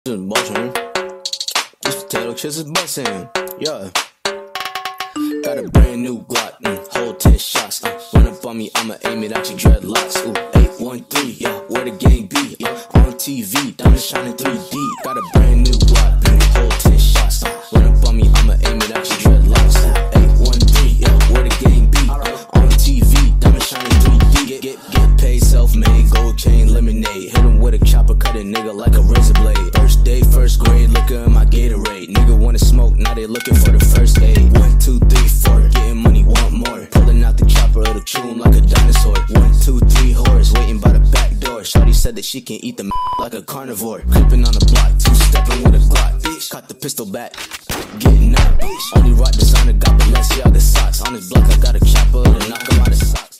motion. This potato chips is bustin', yeah. Got a brand new Glock, hold 10 shots. Run up on me, I'ma aim it at your dreadlocks. 813, yeah, where the gang be? On TV, diamond shining 3D. Got a brand new Glock, hold 10 shots. Run up on me, I'ma aim it at your dreadlocks. 813, yeah, where the gang be? On TV, diamond shining 3D. Get paid, self-made, gold chain, lemonade. Hit him with a chopper, cut a nigga like a razor blade. First day, first grade, look at my Gatorade. Nigga wanna smoke, now they looking for the first aid. 1, 2, 3, 4, getting money, want more. Pulling out the chopper, it'll chew him like a dinosaur. 1, 2, 3 horse, waiting by the back door. Shawty said that she can eat the like a carnivore. Creeping on the block, two-stepping with a Glock. Caught the pistol back, getting up. Only rock designer, got Balenciaga socks. On his block, I got a chopper to knock him out of socks.